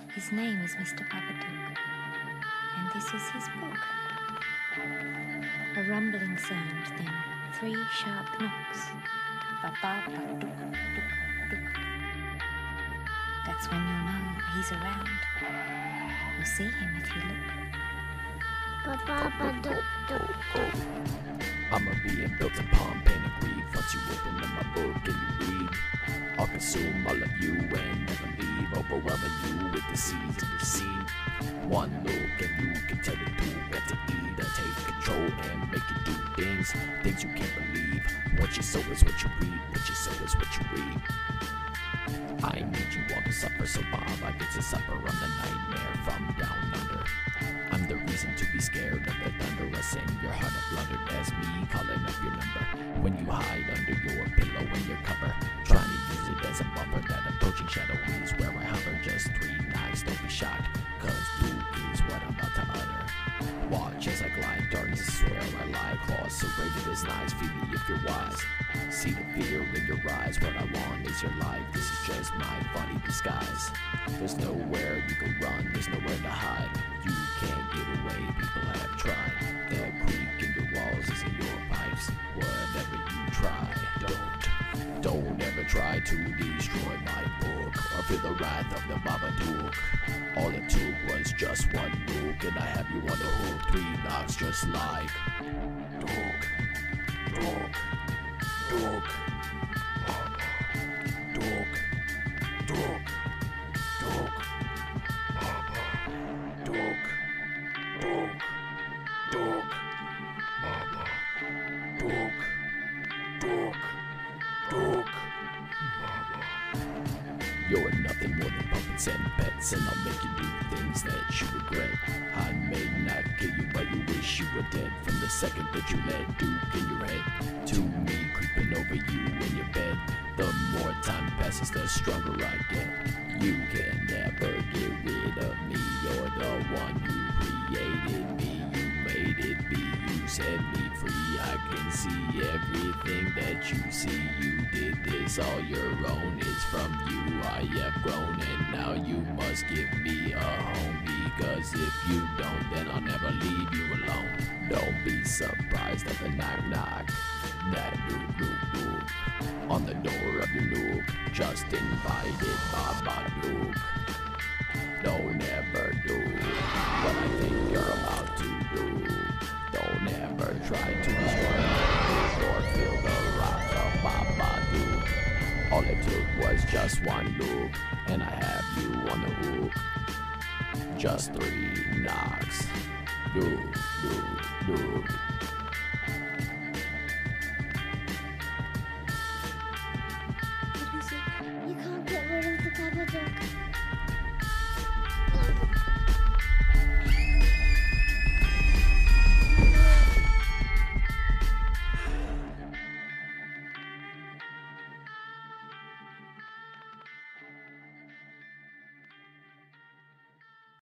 His name is Mr. Babadook, and this is his book. A rumbling sound, then 3 sharp knocks. Babadook, dook, dook. That's when you'll know he's around. You'll see him if you look. Babadook, dook, dook. I'ma be in built upon pain and grief. Once you open up my book and you read, I'll consume all of you and never leave, overwhelming you with the seeds of deceit. One look and you can tell the dude what to eat, or take control and make you do things you can't believe. What you sow is what you reap, what you sow is what you reap. I need you all to suffer, so Bob, I get to supper. I'm the nightmare from down under. I'm the reason to be scared of the thunder. I sing your heart of blundered as me calling up your number. When you hide under your pillow and your cover, trying to use it as a buffer. That approaching shadow is where I hover. Just 3 knives, don't be shocked, cause Luke is what I'm about to utter. Watch as I glide, darkness, swear I lie. Claws serrated as knives, feed me if you're wise. See the fear in your eyes, what I want is your life. This is just my funny disguise. There's nowhere you can run, there's nowhere to hide. You can't get away, people have tried. The creak in your walls is in your pipes. Whatever you try, don't ever try to destroy my book, or feel the wrath of the Babadook. All it took was just 1 look, and I have you on the hook. 3 knocks just like Dook, Dook, Dook, Dook, Dook, Dook, Dook, Dook, Dook, Dook, Dook, Dook. You're nothing more than puppets and pets, and I'll make you do things that you regret. I may not kill you, but you wish you were dead. From the second that you let Duke in your head to me creeping over you in your bed. The more time passes, the stronger I get. You can never get rid of me. You're the one who created me. You made it be. You set me free. I can see everything that you see. You did this all your own. It's from you I have grown, and now you must give me a home. Because if you don't, then I'll never leave you alone. Don't be surprised at the knock knock. That nook on the door of your nook. Just invited Babadook. Don't ever do what I think you're about to do. Don't ever try to destroy my book or feel the wrath of Babadook. All it took was just 1 look, and I have you on the hook. Just 3 knocks. Dook, dook, dook.